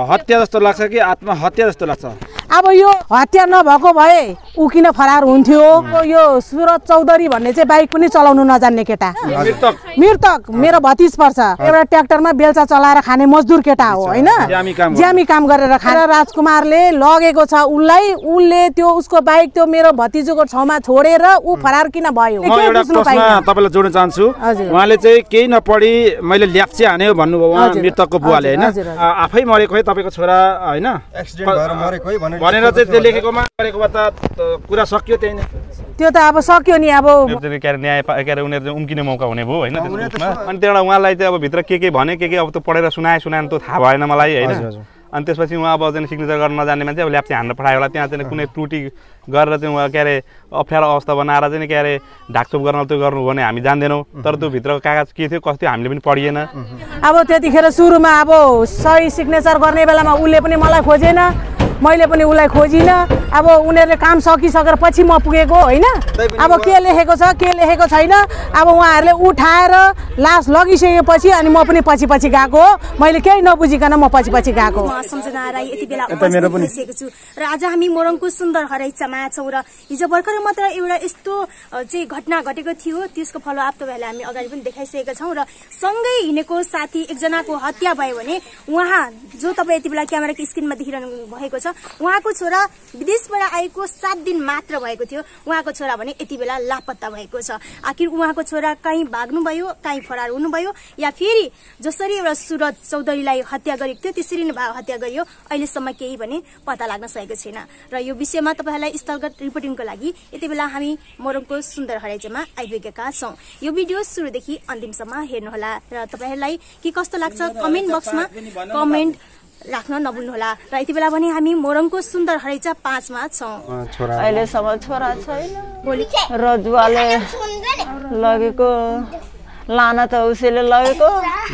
हत्या जस्तो लाग्छ कि आत्महत्या जस्तो लाग्छ? अब यो हत्या नभएको भए ऊ किन फरार हुन्थ्यो? यो सुरज चौधरी भन्ने चाहिँ बाइक पनि चलाउनु नजान्ने केटा, मृतक मेरो भतिज पर्छ। एउटा ट्र्याक्टरमा बेल्चा चलाएर खाने मजदुर केटा हो हैन, ज्यामी काम गरेर खाएर राजकुमारले लगेको छ उसलाई। उसले त्यो उसको बाइक त्यो मेरो भतिजोको ठाउँमा छोडेर ऊ फरार किन भयो? म एउटा प्रश्न तपाईलाई जोड्न चाहन्छु। उहाँले चाहिँ केही नपढी मैले ल्याप्चे हान्यो भन्नुभयो उहाँ मृतकको बुवाले हैन, आफै मरेको है तपाईको छोरा हैन, एक्सिडेन्ट भएर मरेको है भनेर चाहिँ त्यो लेखेकोमा गरेको भए त कुरा सकियो त्यही नै। त्यो त अब सक्यो नि। अब न्याय उनीहरू चाहिँ उम्किने मौका हुने भयो होइन त्यसमा। अनि त्यहाँबाट उहाँलाई चाहिँ अब भित्र के भने के अब त पढेर सुनाएन त थाहा भएन मलाई होइन। अनि त्यसपछि उहाँ अब चाहिँ सिग्नेचर गर्न नजान्ने मान्छे अब ल्याप्चे हान्न पठायो होला। त्यहाँ चाहिँ कुनै त्रुटि गरेर चाहिँ उहाँ के अरे अप्ठ्यारो अवस्था बनाएर चाहिँ के अरे ढाकछोप गर्न त्यो गर्नु भने हामी जान्दैनौँ। तर त्यो भित्रको कागज के थियो कस्तो हामीले पनि पढिएन। अब त्यतिखेर सुरुमा अब सही सिग्नेचर गर्ने बेलामा उसले पनि मलाई खोजेन, मैले पनि उसलाई खोजिनँ। अब उनीहरूले काम सकिसकेर पछि म पुगेको होइन। अब के लेखेको छ के लेखेको छैन अब उहाँहरूले उठाएर लास लगिसकेपछि अनि म पनि पछि पछि गएको हो। मैले केही नबुझिकन म पछि पछि गएको। सम्झना राई यति बेला उपस्थित छु र आज हामी मोरङको सुन्दर हरैचामा छौँ र हिजो भर्खर मात्र एउटा यस्तो चाहिँ घटना घटेको थियो। त्यसको फलोअप तपाईँहरूले हामी अगाडि पनि देखाइसकेका छौँ र सँगै हिँडेको साथी एकजनाको हत्या भयो भने उहाँ जो तपाईँ यति बेला क्यामेराको स्क्रिनमा देखिरहनु भएको छ उहाँको छोरा विदेशबाट आएको 7 दिन मात्र भएको थियो। उहाँको छोरा भने यति बेला लापत्ता भएको छ। आखिर उहाँको छोरा कहीँ भाग्नुभयो, कहीँ फरार हुनुभयो या फेरि जसरी एउटा सुरज चौधरीलाई हत्या गरेको थियो त्यसरी नै हत्या गरियो अहिलेसम्म केही भने पत्ता लाग्न सकेको छैन। र यो विषयमा तपाईँहरूलाई स्थलगत रिपोर्टिङको लागि यति बेला हामी मोरङको सुन्दर हरैचामा आइपुगेका छौँ। यो भिडियो सुरुदेखि अन्तिमसम्म हेर्नुहोला र तपाईँहरूलाई के कस्तो लाग्छ कमेन्ट बक्समा कमेन्ट राख्न नभुल्नुहोला। र यति बेला भने हामी मोरङको सुन्दर हरैचा 5 मा छौँ। अहिलेसम्म छोरा छैन, रजुवाले लगेको लान त उसैले लगेको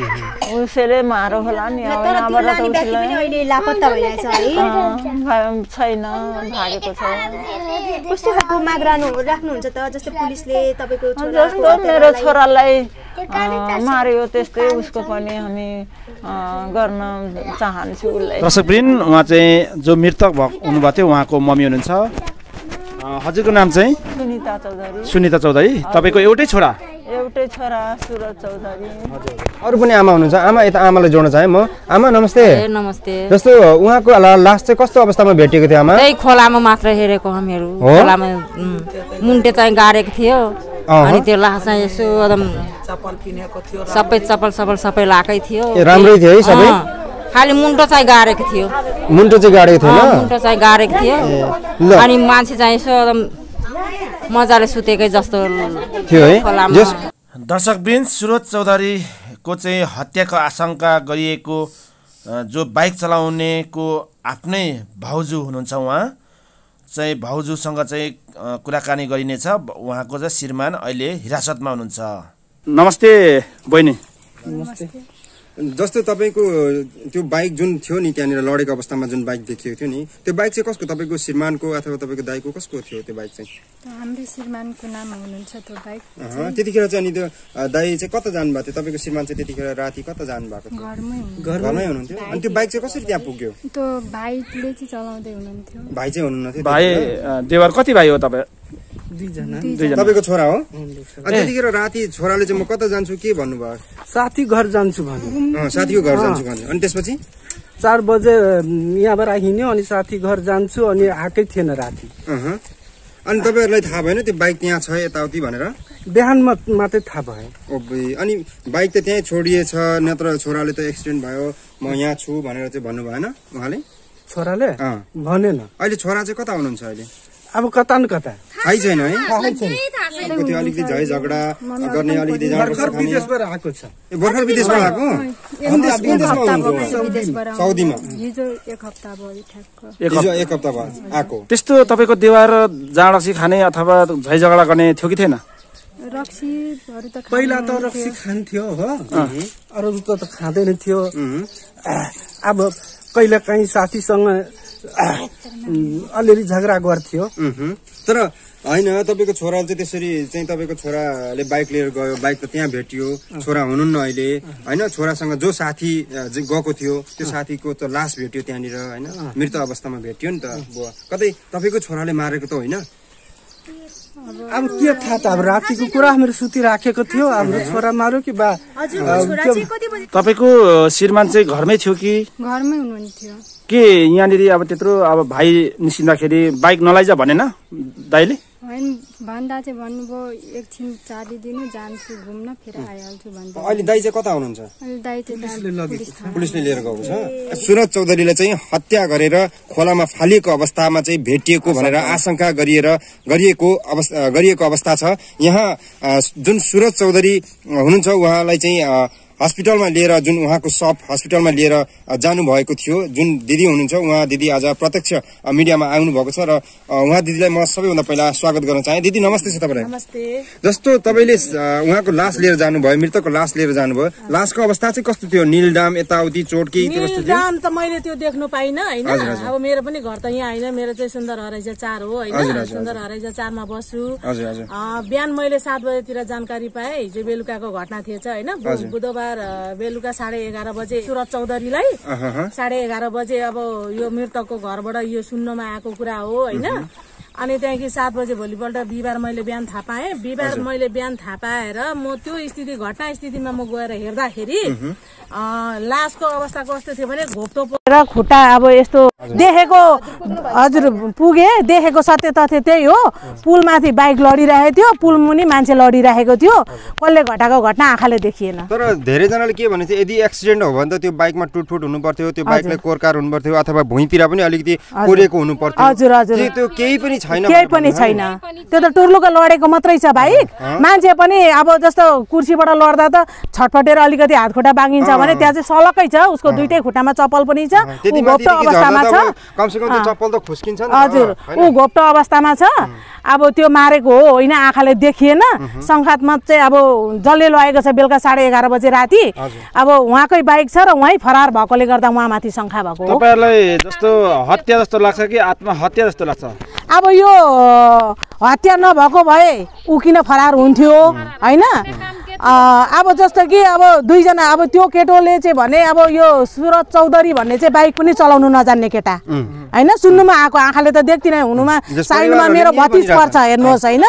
उसैले मारो होला नि। छैन भागेको छ। कस्तो खालको माग राख्नुहुन्छ त? जस्तो पुलिसले तपाईँको जस्तो मेरो छोरालाई मार्यो त्यस्तै उसको पनि हामी गर्न चाहन्छु उसलाई। दर्शकवृन्द उहाँ चाहिँ जो मृतक हुनुभएको थियो उहाँको मम्मी हुनुहुन्छ। हजुरको नाम चाहिँ? सुनिता चौधरी। सुनिता चौधरी। तपाईँको एउटै छोरा? एउटै छोरा सुरज चौधरी। अरू पनि आमा हुनुहुन्छ? आमा यता आमालाई जोड्न चाहे म। आमा नमस्ते। नमस्ते। जस्तो उहाँको लास चाहिँ कस्तो अवस्थामा भेटेको थियो आमा? त्यही खोलामा मात्र हेरेको हामीहरू। खोलामा मुन्टे चाहिँ गाडेको थियो अनि त्यो लास चाहिँ यसो एकदम सबै चप्पल सबै लाकै थियो। राम्रै थियो है सबै? खाली मुन्टो चाहिँ गाडेको थियो। मुन्टो चाहिँ गाडेको थियो न? मुन्टो चाहिँ गाडेको थियो अनि मान्छे चाहिँ यसो एकदम मजाले सुतेकै जस्तो थियो है। दर्शकवृन्द सुरज चौधरीको चाहिँ हत्याको आशंका गरिएको जो बाइक चलाउनेको आफ्नै भाउजू हुनुहुन्छ उहाँ चाहिँ भाउजूसँग चाहिँ कुराकानी गरिनेछ। उहाँको चाहिँ श्रीमान अहिले हिरासतमा हुनुहुन्छ। नमस्ते बहिनी। नमस्ते। जस्तो तपाईँको त्यो बाइक जुन थियो नि त्यहाँनिर लडेको अवस्थामा जुन बाइक देखिएको थियो नि त्यो बाइक चाहिँ कसको? तपाईँको श्रीमानको अथवा तपाईँको दाइको कसको थियो त्यो बाइक चाहिँ? हाम्रो श्रीमानको नाम हुनुहुन्छ त्यो बाइक। त्यतिखेर चाहिँ अनि त्यो दाइ चाहिँ कता जानुभएको थियो? तपाईँको श्रीमान चाहिँ त्यतिखेर राति कता जानुभएको थियो? घरमै हुनुहुन्थ्यो। अनि त्यो बाइक चाहिँ कसरी त्यहाँ पुग्यो? त्यो भाइले चाहिँ चलाउँदै हुनुहुन्थ्यो। भाइ चाहिँ हुनुहुन्थ्यो? भाइ देवर कति भाइ हो तपाईँ? 2 जना। तपाईँको छोरा हो? अनि त्यतिखेर राति छोराले चाहिँ म कता जान्छु के भन्नुभयो? साथी घर जान्छु भन्यो। साथीको घर जान्छु भन्यो। अनि त्यसपछि 4 बजे यहाँबाट हिँड्यो अनि साथी घर जान्छु अनि आएकै थिएन राति। अनि तपाईँहरूलाई थाहा भएन त्यो बाइक त्यहाँ छ यताउति भनेर? बिहान मात्रै थाहा भयो। अनि बाइक त त्यहीँ छोडिएछ नत्र छोराले त एक्सिडेन्ट भयो म यहाँ छु भनेर चाहिँ भन्नु भएन उहाँले? छोराले भनेन। अहिले छोरा चाहिँ कता हुनुहुन्छ अहिले? अब कता न कता थाहै छैन है? त्यो अलिकति झै झगडा गर्ने अलिकति भर्खर विदेशबाट आएको छ। भर्खर विदेशबाट आएको? साउदीमा हिजो 1 हप्ता भयो ठ्याक्क। हिजो 1 हप्ता भयो आएको। त्यस्तो तपाईँको देवार जाँड रक्सी खाने अथवा झै झगडा गर्ने थियो कि थिएन? रक्सीहरू त पहिला त रक्सी खान्थ्यो हो, अरू त खाँदैन थियो। अब कहिले काहीँ साथीसँग अलिअलि झगडा गर्थ्यो। तर होइन तपाईँको छोराले चाहिँ त्यसरी चाहिँ तपाईँको छोराले बाइक लिएर गयो, बाइक त त्यहाँ भेटियो, छोरा हुनुहुन्न अहिले होइन, छोरासँग जो साथी गएको थियो त्यो साथीको त लास भेट्यो त्यहाँनिर होइन, मृत अवस्थामा भेट्यो नि त बुवा। कतै तपाईँको छोराले मारेको त होइन? अब के थाहा त, अब रातिको कुरा हाम्रो सुतिराखेको थियो, हाम्रो छोरा मार्यो कि बा? तपाईँको श्रीमान चाहिँ घरमै थियो कि? घरमै हुनुहुन्थ्यो। के यहाँनिर अब त्यत्रो अब भाइ निस्किँदाखेरि बाइक नलैजा भनेन दाइले? होइन भन्दा चाहिँ भन्नुभयो एकछिन चालिदिनु, जान्छु घुम्न, फेरि आइहाल्छु भन्दै। अहिले दाइ चाहिँ कता हुनुहुन्छ? दाइ चाहिँ पुलिसले लिएर गएको छ। सुरज चौधरीले चाहिँ हत्या गरेर खोलामा फालिएको अवस्थामा चाहिँ भेटिएको भनेर आशंका गरिएको अवस्था छ। यहाँ जुन सुरज चौधरी हुनुहुन्छ उहाँलाई चाहिँ हस्पिटलमा लिएर, जुन उहाँको सप हस्पिटलमा लिएर जानु भएको थियो, जुन दिदी हुनुहुन्छ उहाँ दिदी आज प्रत्यक्ष मिडियामा आउनु भएको छ र उहाँ दिदीलाई म सबैभन्दा पहिला स्वागत गर्न चाहे। दिदी नमस्ते छ तपाईँलाई। नमस्ते। जस्तो तपाईँले उहाँको लास लिएर जानुभयो, मृतकको लास लिएर जानुभयो, लासको अवस्था चाहिँ कस्तो थियो? निलडाम यताउति चोट कि त्यो कस्तो थियो? निलडाम त मैले त्यो देख्नु पाइनँ होइन। अब मेरो पनि घर त यहाँ होइन, मेरो चाहिँ सुन्दर हराइजा 4 हो होइन। सुन्दर हराइजा 4 मा बस्छु। बिहान मैले 7 बजेतिर जानकारी पाएँ, हिजो बेलुकाको घटना थिएछ होइन। बुधबार बेलुका 11:30 बजे सुरज चौधरीलाई 11:30 बजे अब यो मृतकको घरबाट यो सुन्नमा आएको कुरा हो होइन। अनि त्यहाँदेखि 7 बजे भोलिपल्ट बिहिबार मैले बिहान थाहा पाएँ। बिहिबार मैले बिहान थाहा पाएर म त्यो स्थिति घटना स्थितिमा म गएर हेर्दाखेरि लासको अवस्था कस्तो थियो भने घोप्टो परेर खुट्टा अब यस्तो देखेको। हजुर पुगे, देखेको सत्य तथ्य त्यही हो। पुलमाथि बाइक लडिरहेको थियो, पुल मुनि मान्छे लडिरहेको थियो, कसले घटाएको घटना आँखाले देखिएन। तर धेरैजनाले के भने चाहिँ यदि एक्सिडेन्ट हो भने त त्यो बाइकमा टुटफुट हुनु पर्थ्यो, त्यो बाइकलाई कोरकार हुनु पर्थ्यो, अथवा भुइँतिर पनि अलिकति कोरेको हुनु पर्थ्यो। हजुर हजुर, त्यो केही पनि छैन। केही पनि छैन, त्यो त टुर्लुको लडेको मात्रै छ बाइक। मान्छे पनि अब जस्तो कुर्सीबाट लड्दा त छटपटेर अलिकति हात खुट्टा बाँगिन्छ भने त्यहाँ चाहिँ सलकै छ, उसको दुईटै खुट्टामा चप्पल पनि छ, ऊ घोप्टो अवस्थामा छ। कमसेकम त्यो चप्पल त खुस्किन्छ नि। हजुर, ऊ घोप्टो अवस्थामा छ। अब त्यो मारेको हो होइन, आँखाले देखिएन। संघातमा चाहिँ अब जसले लगेको छ बेलुका 11:30 बजे राति, अब उहाँकै बाइक छ र उहाँ फरार भएकोले गर्दा उहाँमाथि शङ्का भएको हो। तपाईँलाई जस्तो हत्या जस्तो लाग्छ कि आत्महत्या जस्तो लाग्छ? अब यो हत्या नभएको भए ऊ किन फरार हुन्थ्यो होइन। अब जस्तो कि अब दुईजना, अब त्यो केटोले चाहिँ भने अब यो सुरज चौधरी भन्ने चाहिँ बाइक पनि चलाउनु नजान्ने केटा होइन। सुन्नुमा आएको, आँखाले त देख्दिनँ, हुनुमा साइडमा मेरो भतिज पर्छ हेर्नुहोस् होइन,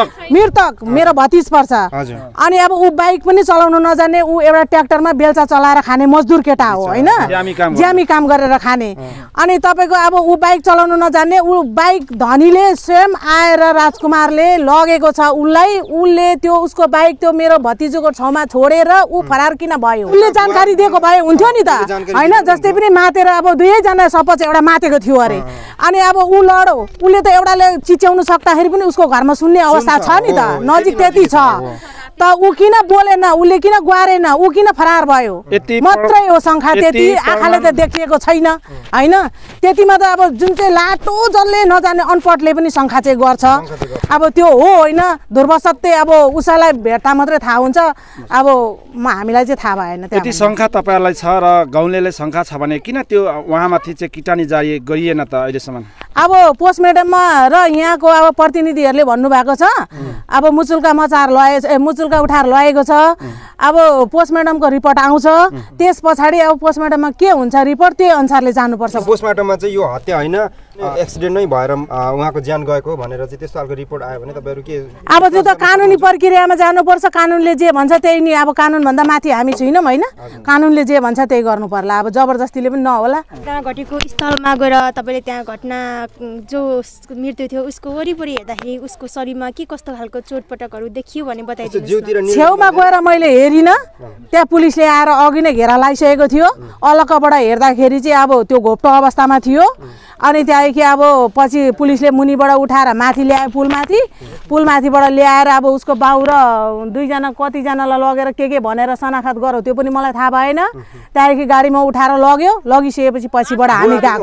मृतक मेरो भतिज पर्छ। अनि अब ऊ बाइक पनि चलाउनु नजान्ने, ऊ एउटा ट्र्याक्टरमा बेल्चा चलाएर खाने मजदुर केटा हो होइन, ज्यामी काम गरेर खाने। अनि तपाईँको अब ऊ बाइक चलाउनु नजान्ने, ऊ बाइक धनीले स्वयं आएर राजकुमारले लगेको छ उसलाई, उसले त्यो उसको बाइक त्यो मेरो भतिजोको ठाउँमा छोडेर ऊ फरार किन भयो, उसले जानकारी दिएको भए हुन्थ्यो नि त होइन। जस्तै पनि मातेर अब दुवैजना सपोज एउटा मातेको थियो अरे, अनि अब ऊ लडो, उसले त एउटाले चिच्याउनु सक्दाखेरि पनि उसको घरमा सुन्ने अवस्था छ नि त, नजिक त्यति छ त ऊ किन बोलेन, उसले किन गुहारेन, ऊ किन फरार भयो मात्रै हो शङ्का। त्यति आँखाले त देखिएको छैन होइन। त्यतिमा त अब जुन चाहिँ लाटो जसले नजाने अनपढले पनि शङ्का चाहिँ गर्छ। अब त्यो हो होइन, दुर्वशत्तै अब उसैलाई भेट्दा मात्रै थाहा हुन्छ। अब हामीलाई चाहिँ थाहा भएन। त्यति शङ्का तपाईँहरूलाई छ र गाउँलेलाई शङ्का छ भने किन त्यो उहाँमाथि चाहिँ किटानी जारी गरिएन त अहिलेसम्म? अब पोस्टमार्टममा र यहाँको अब प्रतिनिधिहरूले भन्नुभएको छ अब मुचुल्का मचार लगे, मुचुल्का उठाएर लगेको छ। अब पोस्टमार्टमको रिपोर्ट आउँछ, त्यस पछाडि अब पोस्टमार्टममा के हुन्छ रिपोर्ट त्यही अनुसारले जानुपर्छ। पोस्टमार्टममा चाहिँ यो हत्या होइन एक्सिडेन्ट नै भएर उहाँको ज्यान गएको भनेर चाहिँ त्यस्तो खालको रिपोर्ट आयो भने तपाईँहरू के? अब त्यो त कानुनी प्रक्रियामा जानुपर्छ, कानुनले जे भन्छ त्यही नि। अब कानुनभन्दा माथि हामी छैनौँ होइन, कानुनले जे भन्छ त्यही गर्नु पर्ला। अब जबरजस्तीले पनि नहोला। घटना घटेको स्थलमा गएर तपाईँले त्यहाँ घटना जो मृत्यु थियो उसको वरिपरि हेर्दाखेरि उसको शरीरमा के कस्तो खालको चोटपटकहरू देखियो भने बताइदिनुहोस्। छेउमा गएर मैले हेरिनँ, त्यहाँ पुलिसले आएर अघि नै घेरा लगाइसकेको थियो। अलक्कबाट हेर्दाखेरि चाहिँ अब त्यो घोप्टो अवस्थामा थियो। अनि त्यहाँदेखि अब पछि पुलिसले मुनिबाट उठाएर माथि ल्यायो, पुलमाथिबाट ल्याएर अब उसको बाउ र दुईजना कतिजनालाई लगेर के भनेर शनाखत गरौँ त्यो पनि मलाई थाहा भएन। त्यहाँदेखि गाडीमा उठाएर लग्यो, लगिसकेपछि पछिबाट हामी गएको।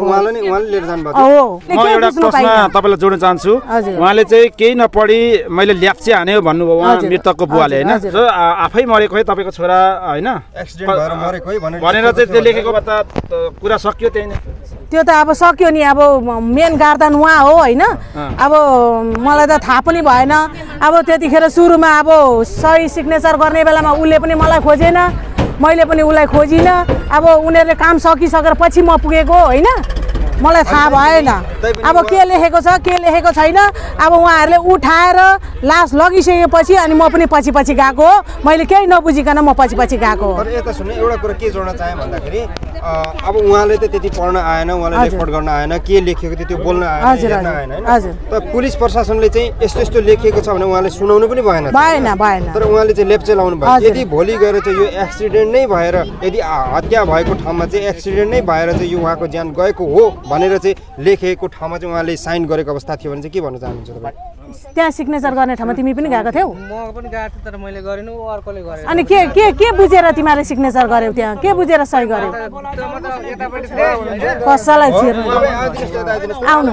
म एउटा प्रश्न तपाईँलाई जोड्न चाहन्छु। उहाँले चाहिँ केही नपढी मैले ल्याप्चे हान्यो भन्नुभयो उहाँ मृतकको बुवाले होइन, आफै मरेको है तपाईँको छोरा होइन भनेर चाहिँ त्यो लेखेको भए त कुरा सकियो त्यही नै। त्यो त अब सक्यो नि अब मेन गार्डन उहाँ हो होइन अब मलाई त थाहा पनि भएन अब त्यतिखेर सुरुमा अब सही सिग्नेचर गर्ने बेलामा उसले पनि मलाई खोजेन मैले पनि उसलाई खोजिनँ अब उनीहरूले काम सकिसकेर पछि म पुगेको होइन मलाई थाहा भएन अब के लेखेको छ के लेखेको छैन अब उहाँहरूले उठाएर लास लगिसकेपछि अनि म पनि पछि पछि गएको हो मैले केही नबुझिकन म पछि पछि गएको हो। तर यता सुन्नु एउटा कुरा के जोड्न चाहे भन्दाखेरि अब उहाँले त त्यति पढ्न आएन उहाँले रेकर्ड गर्न आएन के लेखेको थियो त्यो बोल्न आएन हजुर तर पुलिस प्रशासनले चाहिँ यस्तो यस्तो लेखिएको छ भने उहाँले सुनाउनु पनि भएन भएन तर उहाँले चाहिँ लेप्चे लाउनु भयो यदि भोलि गएर चाहिँ यो एक्सिडेन्ट नै भएर यदि हत्या भएको ठाउँमा चाहिँ एक्सिडेन्ट नै भएर चाहिँ यो उहाँको ज्यान गएको हो भनेर चाहिँ लेखेको ठाउँमा चाहिँ उहाँले साइन गरेको अवस्था थियो भने चाहिँ के भन्न चाहनुहुन्छ तपाईँ त्यहाँ सिग्नेचर गर्ने ठाउँमा तिमी पनि गएको थियौ म पनि गएको थिएँ तर मैले गरेन अर्कोले गरे अनि के बुझेर तिमीले सिग्नेचर गर्यौ त्यहाँ के बुझेर सही गर्यौ कसैलाई छिर्नु आउनु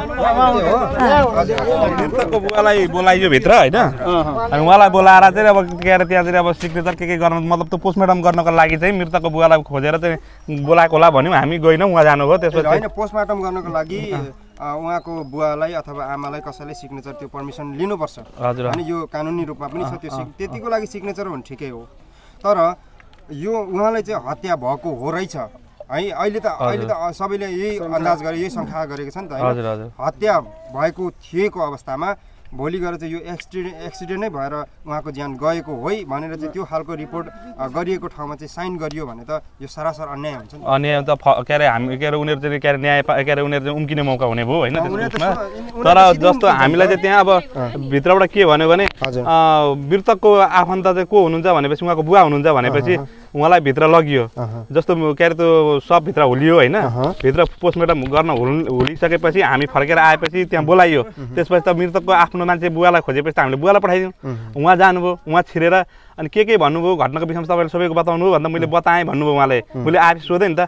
मृतकको बुवालाई बोलाइयो भित्र होइन अनि उहाँलाई बोलाएर चाहिँ अब के अरे त्यहाँ चाहिँ अब सिग्नेचर के गर्न मतलब त्यो पोस्टमार्टम गर्नको लागि चाहिँ मृतकको बुवालाई खोजेर चाहिँ बोलाएको होला भन्यौँ हामी गएनौँ उहाँ जानुभयो त्यसपछि होइन पोस्टमार्टम गर्नको लागि उहाँको बुवालाई अथवा आमालाई कसैले सिग्नेचर त्यो पर्मिसन लिनुपर्छ हजुर अनि यो कानुनी रूपमा पनि छ त्यो त्यतिको लागि सिग्नेचर हुनु ठिकै हो तर यो उहाँलाई चाहिँ हत्या भएको हो रहेछ है अहिले त सबैले यही अन्दाज गरे यही शङ्का गरेको छ नि त हैन हत्या भएको थिएको अवस्थामा भोलि गएर चाहिँ यो एक्सिडेन्ट नै भएर उहाँको ज्यान गएको हो भनेर चाहिँ त्यो खालको रिपोर्ट गरिएको ठाउँमा चाहिँ साइन गरियो भने त यो सरासर अन्याय हुन्छ नि अन्याय त के अरे हामी के अरे उनीहरू चाहिँ के अरे न्याय के अरे उनीहरू चाहिँ उम्किने मौका हुने भयो होइन तर जस्तो हामीलाई चाहिँ त्यहाँ अब भित्रबाट के भन्यो भने मृतकको आफन्त चाहिँ को हुनुहुन्छ भनेपछि उहाँको बुवा हुनुहुन्छ भनेपछि उहाँलाई भित्र लगियो जस्तो के अरे त्यो सबभित्र हुलियो होइन भित्र पोस्टमार्टम गर्न हुलिसकेपछि हामी फर्केर आएपछि त्यहाँ बोलाइयो त्यसपछि त मृतकको आफ्नो मान्छे बुवालाई खोजेपछि त हामीले बुवालाई पठाइदियौँ उहाँ जानुभयो उहाँ छिरेर अनि के भन्नुभयो घटनाको विषयमा तपाईँले सबैको बताउनु हो भन्दा मैले बताएँ भन्नुभयो उहाँले मैले आफै सोधेँ नि त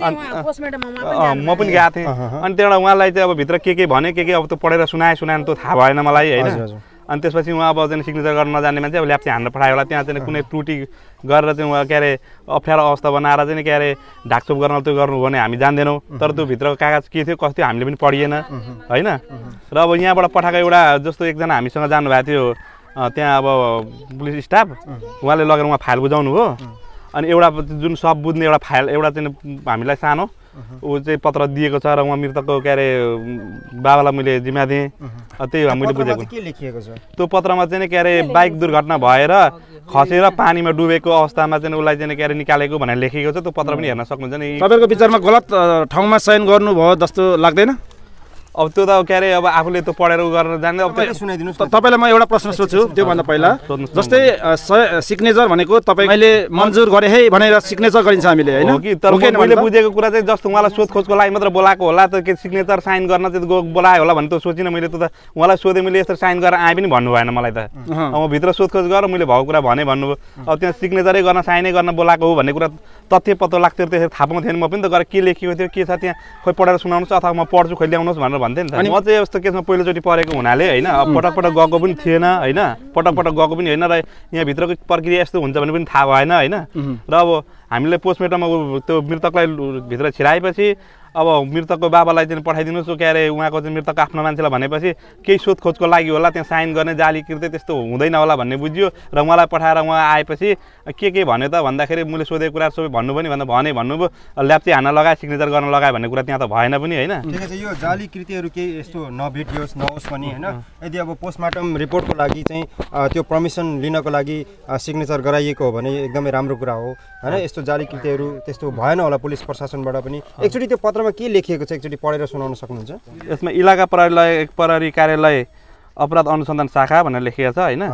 म पनि गएको थिएँ अनि त्यहाँबाट उहाँलाई चाहिँ अब भित्र के भने के अब त्यो पढेर सुनाएँ त्यो थाहा भएन मलाई होइन अनि त्यसपछि उहाँ अब चाहिँ सिग्नेचर गर्न नजान्ने मान्छे अब ल्याप्चे हान्न पठायो होला त्यहाँ चाहिँ कुनै त्रुटि गरेर चाहिँ उहाँ के अरे अप्ठ्यारो अवस्था बनाएर चाहिँ के अरे ढाकछोप गर्न त्यो गर्नु भने हामी जान्दैनौँ तर त्यो भित्रको कागज के थियो कस्तो हामीले पनि पढिएन होइन र अब यहाँबाट पठाएको एउटा जस्तो एकजना हामीसँग जानुभएको थियो त्यहाँ अब पुलिस स्टाफ उहाँले लगेर उहाँ फाइल बुझाउनु हो अनि एउटा जुन सब बुझ्ने एउटा फाइल एउटा चाहिँ हामीलाई सानो ऊ चाहिँ पत्र दिएको छ र उहाँ मृतकको के अरे बाबालाई मैले जिम्मा दिएँ त्यही हो मैले बुझेको के लेखिएको छ त्यो पत्रमा चाहिँ के अरे बाइक दुर्घटना भएर खसेर पानीमा डुबेको अवस्थामा चाहिँ उसलाई चाहिँ के अरे निकालेको भनेर लेखेको छ त्यो पत्र पनि हेर्न सक्नुहुन्छ नि तपाईँको विचारमा गलत ठाउँमा साइन गर्नुभयो जस्तो लाग्दैन अब त्यो त के अरे अब आफूले त्यो पढेर गर्न जान्दै अब सुनाइदिनुहोस् तपाईँलाई म एउटा प्रश्न सोध्छु त्योभन्दा पहिला जस्तै सिग्नेचर भनेको तपाईँ मैले मन्जुर गरे है भनेर सिग्नेचर गरिन्छ हामीले होइन कि तर मैले बुझेको कुरा चाहिँ जस्तो उहाँलाई सोधखोजको लागि मात्र बोलाएको होला त के सिग्नेचर साइन गर्न चाहिँ बोलायो होला भने त सोचिनँ मैले त उहाँलाई सोधेँ मैले यस्तो साइन गरेर आएँ पनि भन्नु भएन मलाई त अब भित्र सोधखोज गरेर मैले भएको कुरा भने भन्नुभयो अब त्यहाँ सिग्नेचरै गर्न साइनै गर्न बोलाएको हो भन्ने कुरा तथ्य पत्तो लाग्थ्यो त्यसरी थाहा पाउँथेन म पनि त गएर के लेखेको थियो के छ त्यहाँ खोइ पढेर सुनाउनुहोस् अथवा म पढ्छु खोइ ल्याउनुहोस् भनेर भन्थेँ नि त म चाहिँ यस्तो केसमा पहिलोचोटि परेको हुनाले होइन पटक पटक गएको पनि थिएन होइन पटक पटक गएको पनि होइन र यहाँभित्रको प्रक्रिया यस्तो हुन्छ भने पनि थाहा भएन होइन र अब हामीले पोस्टमार्टममा त्यो मृतकलाई भित्र छिराएपछि अब मृतकको बाबालाई चाहिँ पठाइदिनुहोस् के अरे उहाँको चाहिँ मृतकको आफ्नो मान्छेलाई भनेपछि केही सोधखोजको लागि होला त्यहाँ साइन गर्ने जालीकृत त्यस्तो हुँदैन होला भन्ने बुझ्यो र उहाँलाई पठाएर उहाँ आएपछि के भन्यो त भन्दाखेरि मैले सोधेको कुरा सबै भन्नु पनि भन्दा भने भन्नुभयो ल्याप्चे हान्न लगाए सिग्नेचर गर्न लगाए भन्ने कुरा त्यहाँ त भएन पनि होइन ठिकै छ यो जाली कृतिहरू केही यस्तो नभेटियोस् नहोस् पनि होइन यदि अब पोस्टमार्टम रिपोर्टको लागि चाहिँ त्यो पर्मिसन लिनको लागि सिग्नेचर गराइएको हो भने एकदमै राम्रो कुरा हो होइन यस्तो जाली कृतिहरू त्यस्तो भएन होला पुलिस प्रशासनबाट पनि एकचोटि त्यो पत्रमा के लेखिएको छ एकचोटि पढेर सुनाउन सक्नुहुन्छ यसमा इलाका प्रहरी कार्यालय अपराध अनुसन्धान शाखा भनेर लेखिएको छ होइन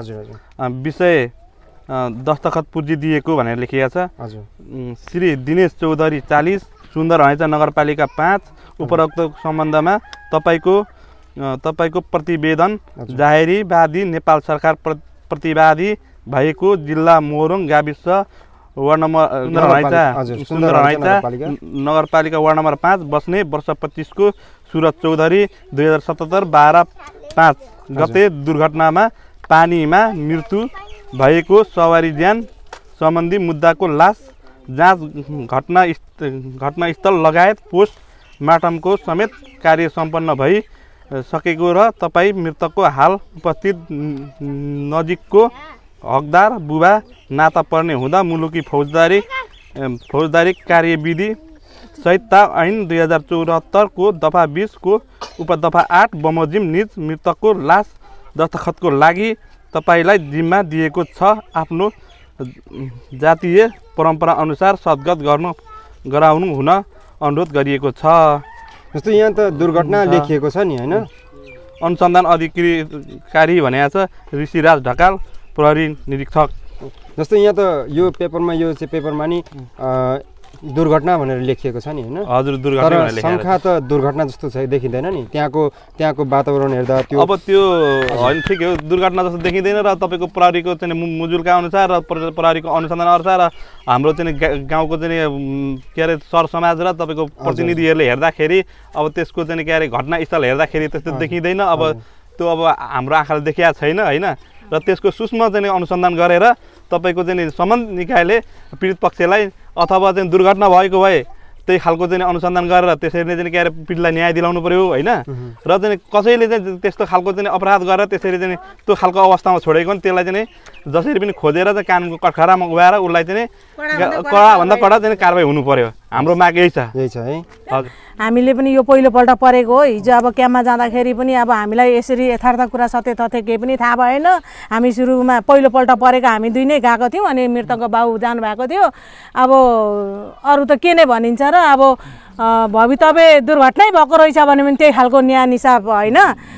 विषय दस्तखत पुर्जी दिएको भनेर लेखिएको छ श्री दिनेश चौधरी 40 सुन्दर हैचा नगरपालिका 5 उपरोक्त सम्बन्धमा तपाईको प्रतिवेदन जाहेरीवादी नेपाल सरकार प्रतिवादी भएको जिल्ला मोरङ गाविस वार्ड नम्बर नगरपालिका वार्ड नम्बर 5 बस्ने वर्ष 25 को सुरज चौधरी 2077-12-5 गते दुर्घटनामा पानीमा मृत्यु भएको सवारी ज्यान सम्बन्धी मुद्दाको लास जाँच घटनास्थल लगायत पोस्ट पोस्टमार्टमको समेत कार्य सम्पन्न भई सकेको र तपाईँ मृतकको हाल उपस्थित नजिकको हकदार बुबा नाता पर्ने हुँदा मुलुकी फौजदारी कार्यविधि संहिता ऐन 2074 को दफा 20 को उपदफा 8 बमोजिम निज मृतकको लास दस्तखतको लागि तपाईलाई जिम्मा दिएको छ। आफ्नो जातीय परम्परा अनुसार सद्गत गराउनु हुन अनुरोध गरिएको छ। जस्तो यहाँ त दुर्घटना लेखिएको छ नि हैन। अनुसन्धान अधिकारी भनेको छ ऋषिराज ढकाल प्रहरी निरीक्षक। जस्तो यहाँ त यो पेपरमा पेपरमा नि दुर्घटना भनेर लेखिएको छ नि हैन। हजुर दुर्घटना भनेर लेखेको छ। संख्या त दुर्घटना जस्तो छ देखिँदैन नि त्यहाँको वातावरण हेर्दा त्यो। अब त्यो हैन ठिक हो दुर्घटना जस्तो देखिँदैन र तपाईको प्रहरीको चाहिँ मुजुलका अनुसार र प्रहरीको अनुसन्धान अनुसार हाम्रो चाहिँ गाउँको चाहिँ के अरे सरसमाज र तपाईको प्रतिनिधिहरूले हेर्दाखेरि अब त्यसको चाहिँ के अरे घटनास्थल हेर्दाखेरि त्यस्तो देखिँदैन। अब त्यो अब हाम्रो आँखाले देखिया छैन हैन र त्यसको सूक्ष्म चाहिँ अनुसन्धान गरेर तपाईको चाहिँ सम्बन्धित निकायले पीडित पक्षलाई अथवा चाहिँ दुर्घटना भएको भए त्यही खालको चाहिँ अनुसन्धान गरेर त्यसरी नै चाहिँ के अरे पीडितलाई न्याय दिलाउनु पर्यो हैन। र चाहिँ कसैले चाहिँ त्यस्तो खालको चाहिँ अपराध गरेर त्यसरी चाहिँ त्यो खालको अवस्थामा छोडेको नि त्यसलाई चाहिँ जसरी पनि खोजेर चाहिँ कानुनको कठघरामा उभाएर उसलाई चाहिँ कडाभन्दा कडा चाहिँ कारबाही हुनु पर्यो। हाम्रो माग यही छ है। हजुर हामीले पनि यो पहिलोपल्ट परेको हो। हिजो अब क्याम्पमा जाँदाखेरि पनि अब हामीलाई यसरी यथार्थ कुरा सत्य तथ्य केही पनि थाहा भएन। हामी सुरुमा पहिलोपल्ट परेको हामी दुई नै गएको थियौँ अनि मृतकको बाउ जानुभएको थियो। अब अरू त के नै भनिन्छ र अब भवितव्य दुर्घटनै भएको रहेछ भने पनि त्यही खालको न्याय निसाब होइन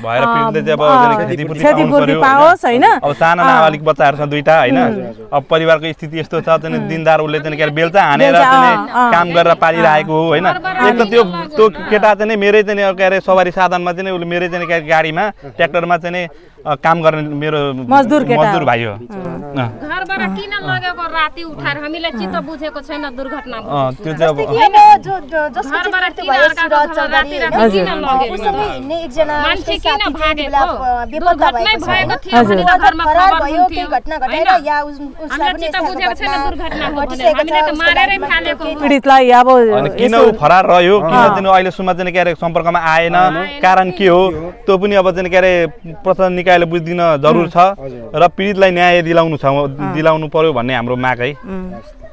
क्षतिपूर्ति पाओस् होइन। अब साना अलिक बच्चाहरू छ दुईटा होइन। अब परिवारको स्थिति यस्तो छ चाहिँ दिनदार उसले चाहिँ के अरे बेलचा हानेर काम गरेर पालिरहेको हो होइन। एक त त्यो केटा चाहिँ मेरै चाहिँ के अरे सवारी साधनमा चाहिँ उसले मेरै चाहिँ गाडीमा ट्र्याक्टरमा चाहिँ काम गर्ने मेरो मजदुर भाइ हो। घरबाट किन लगेको राति उठाएर हामीलाई चित्त बुझेको छैन दुर्घटना त्यो चाहिँ अब घरबाट किन राति किन लगेको हिँड्ने एकजना मान्छे किन भागेको दुर्घटना भएको थियो भने त घरमा खबर हुन्थ्यो घटना घटेर या उसलाई पनि चित्त बुझेको छैन दुर्घटना हो भने हामीले त मारेरै फालेको पीडितलाई अब किन उ फरार रह्यो किन चाहिँ अहिलेसम्म चाहिँ के अरे सम्पर्कमा आएन कारण के हो त्यो पनि अब चाहिँ के अरे प्रशासन निकायले बुझिदिन जरुर छ र पीडितलाई न्याय दिलाउनु पर्यो भन्ने हाम्रो माग है।